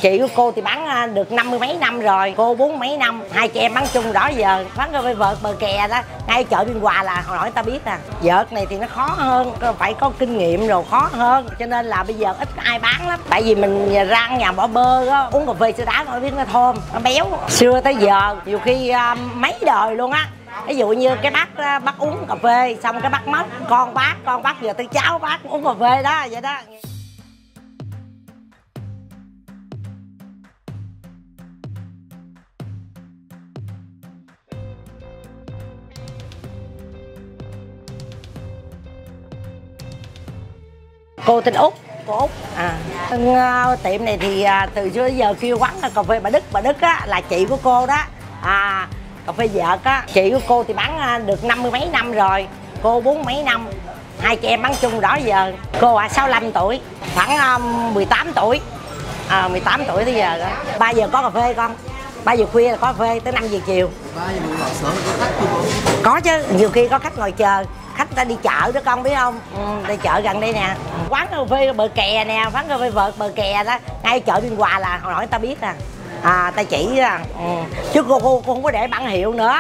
Chị của cô thì bán được 50 mấy năm rồi, cô 40 mấy năm, hai chị em bán chung đó giờ. Bán cà phê vợt bờ kè đó, ngay chợ Biên Hòa là hồi nãy ta biết à. Vợt này thì nó khó hơn, phải có kinh nghiệm rồi khó hơn, cho nên là bây giờ ít có ai bán lắm. Tại vì mình rang nhà bỏ bơ đó, uống cà phê sữa đá nó biết nó thơm, nó béo. Xưa tới giờ nhiều khi mấy đời luôn á. Ví dụ như cái bác uống cà phê xong cái bác mất, con bác giờ tới cháu bác uống cà phê đó vậy đó. Cô tên Út, cô Út. Tiệm này thì từ xưa đến giờ kêu quán cà phê bà Đức á, là chị của cô đó. Cà phê vợt á, chị của cô thì bán được 50 mấy năm rồi, cô 40 mấy năm, hai chị em bán chung đó giờ. Cô 65 tuổi, khoảng 18 tuổi, 18 tuổi tới giờ đó. 3 giờ có cà phê con, 3 giờ khuya là có cà phê tới 5 giờ chiều. 3 giờ mình mở sớm có khách không? Có chứ, nhiều khi có khách ngồi chờ. Khách ta đi chợ đó con biết không? Đi chợ gần đây nè. Quán cà phê bờ kè nè, quán cà phê vợt bờ kè đó, ngay chợ Biên Hòa là hồi nãy ta biết à. Ta chỉ à. Chứ cô không có để bảng hiệu nữa.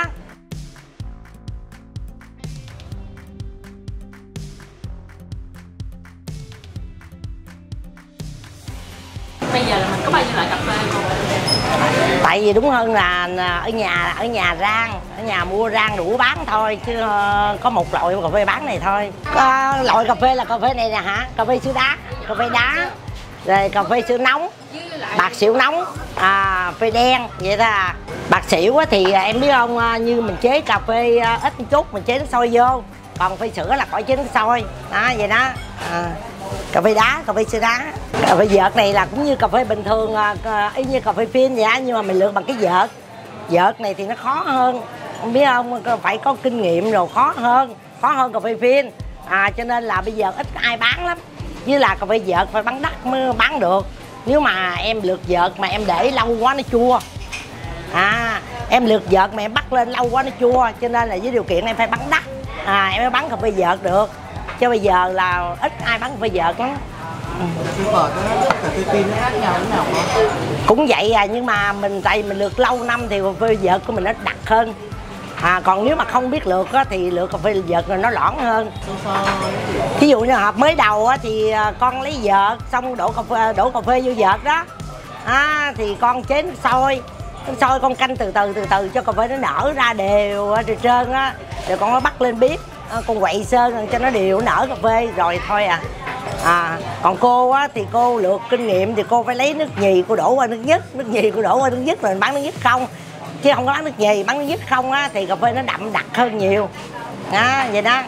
Bây giờ là mình có bao nhiêu loại cà phê không? Tại vì đúng hơn là ở nhà rang, ở nhà mua rang đủ bán thôi, chứ có một loại cà phê bán này thôi. Loại cà phê là cà phê này nè hả? Cà phê sữa đá, cà phê đá, rồi cà phê sữa nóng, bạc xỉu nóng, phê đen vậy đó. Bạc xỉu thì em biết không, như mình chế cà phê ít một chút mình chế nước sôi vô, còn phê sữa là khỏi chế nước sôi đó vậy đó. Cà phê đá, cà phê sữa đá. Cà phê vợt này là cũng như cà phê bình thường, y như cà phê phin vậy á, nhưng mà mình lựa bằng cái vợt. Vợt này thì nó khó hơn, không biết không, phải có kinh nghiệm rồi khó hơn cà phê phin. Cho nên là bây giờ ít có ai bán lắm. Với là cà phê vợt phải bán đắt mới bán được. Nếu mà em lượt vợt mà em để lâu quá nó chua. Em lượt vợt mà em bắt lên lâu quá nó chua, cho nên là với điều kiện em phải bán đắt, em mới bán cà phê vợt được. Chứ bây giờ là ít ai bán cà phê vợt lắm. Cà phê phin nó khác nhau thế nào không? Cũng vậy nhưng mà tại mình lượt lâu năm thì cà phê vợt của mình nó đặc hơn. Còn nếu mà không biết lượt á, thì lượt cà phê vợt rồi nó lõn hơn. Ví dụ như hộp mới đầu á, thì con lấy vợt xong đổ cà phê vô vợt đó. Thì con chế nước sôi con canh từ từ cho cà phê nó nở ra đều ở trơn á, rồi con nó bắt lên bếp, con quậy sơn cho nó đều nở cà phê rồi thôi à. Còn cô á thì cô lượt kinh nghiệm thì cô phải lấy nước nhì cô đổ qua nước nhì cô đổ qua nước nhất rồi bán nước nhất không, chứ không có bán nước nhì, bán nước nhất không á thì cà phê nó đậm đặc hơn nhiều đó, vậy đó.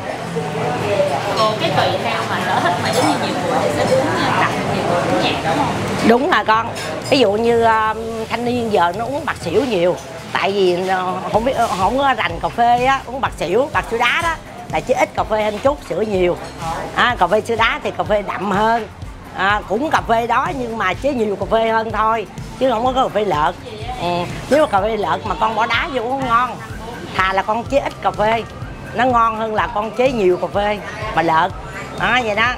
Còn cái vị nào mà sở thích mà giống như nhiều người sẽ uống đặc, nhiều người uống nhạt đúng không? Đúng là con, ví dụ như thanh niên giờ nó uống bạc xỉu nhiều, tại vì không có rành cà phê á, uống bạc xỉu đá đó là chứ ít cà phê hơn chút, sữa nhiều. Cà phê sữa đá thì cà phê đậm hơn, cũng cà phê đó nhưng mà chế nhiều cà phê hơn thôi, chứ không có cà phê lợt. Nếu mà cà phê lợt mà con bỏ đá vô uống ngon, thà là con chế ít cà phê nó ngon hơn là con chế nhiều cà phê mà lợt. Vậy đó.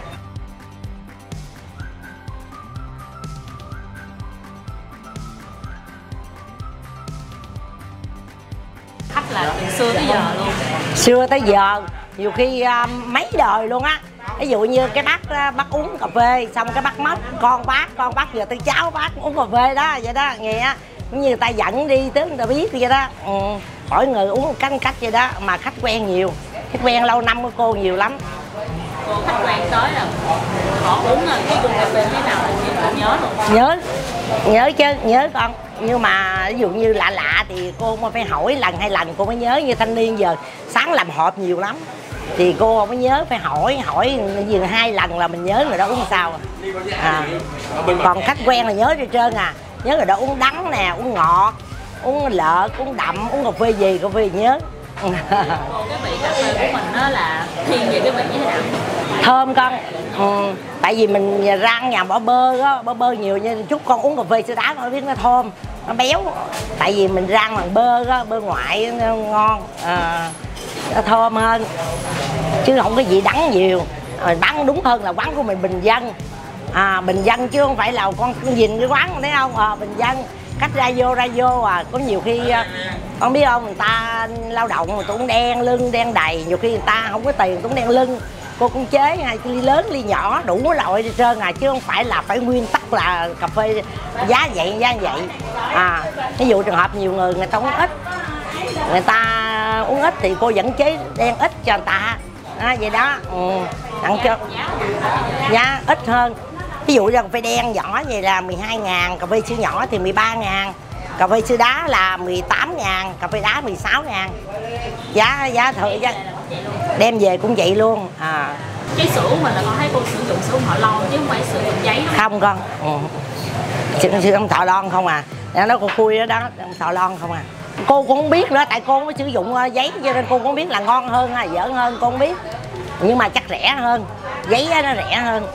Khách là từ xưa tới giờ luôn. Xưa tới giờ nhiều khi mấy đời luôn á. Ví dụ như cái bác uống cà phê xong cái bác mất, con bác giờ tới cháu bác uống cà phê đó vậy đó, nghe cũng như người ta dẫn đi tới người ta biết vậy đó. Mỗi người uống một cách vậy đó, mà khách quen nhiều, khách quen lâu năm của cô nhiều lắm. Cô khách quen tới là họ uống cái chung cà phê thế nào là chị nhớ luôn. Nhớ chứ, nhớ con. Nhưng mà ví dụ như lạ thì cô mới phải hỏi lần 2 lần cô mới nhớ. Như thanh niên giờ sáng làm hộp nhiều lắm thì cô không có nhớ, phải hỏi gì 2 lần là mình nhớ người đó uống sao. Còn khách quen là nhớ đi trơn nhớ người đó uống đắng nè, uống ngọt, uống lợt, uống đậm, uống cà phê gì nhớ. Còn cái vị cà phê của mình đó là thiên về cái vị như thế nào? Thơm con. Tại vì mình rang nhà bỏ bơ á, bỏ bơ nhiều nên chút con uống cà phê sữa đá con biết nó thơm, nó béo. Tại vì mình rang bằng bơ á, bơ ngoại nó ngon, nó thơm hơn chứ không có gì đắng nhiều. Bán đúng hơn là quán của mình bình dân, bình dân chứ không phải là con nhìn cái quán thấy không, bình dân cách ra vô có nhiều khi con biết không, người ta lao động người ta cũng đen lưng đen đầy, nhiều khi người ta không có tiền cũng đen lưng. Cô cũng chế hai ly lớn ly nhỏ đủ loại đi trơn chứ không phải là phải nguyên tắc là cà phê giá vậy. Ví dụ trường hợp nhiều người ta uống ít, người ta uống ít thì cô vẫn chế đen ít cho người ta vậy đó. Tặng cho giá ít hơn. Ví dụ như cà phê đen nhỏ vậy là 12.000, cà phê sữa nhỏ thì 13.000, cà phê sữa đá là 18.000, cà phê đá 16.000. Giá thử giá đem về cũng vậy luôn. Cái sữa của mình là con thấy cô sử dụng sữa họ lon chứ không phải sữa bằng giấy đâu. Không con, sữa không thọ lon không nó cô khui đó thọ lon không Cô cũng không biết nữa, tại cô mới sử dụng giấy cho nên cô cũng không biết là ngon hơn hay dở hơn, cô không biết. Nhưng mà chắc rẻ hơn, giấy nó rẻ hơn.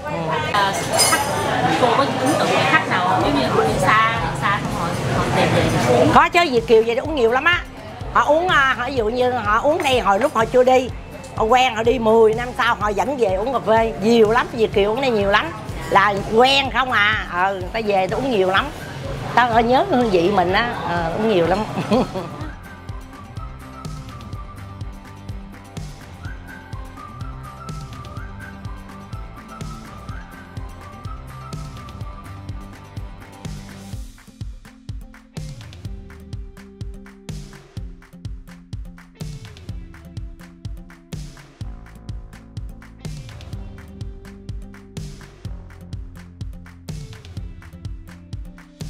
Cô có ấn tượng với khách nào giống như họ đi xa xong họ tìm về uống? Có chứ, Việt kiều về uống nhiều lắm á. Họ uống, ví dụ như họ uống đây hồi lúc họ chưa đi, họ quen, họ đi 10 năm sau họ dẫn về uống cà phê nhiều lắm. Việt kiều uống đây nhiều lắm, là quen không người ta về ta uống nhiều lắm, ta nhớ hương vị mình á, uống nhiều lắm.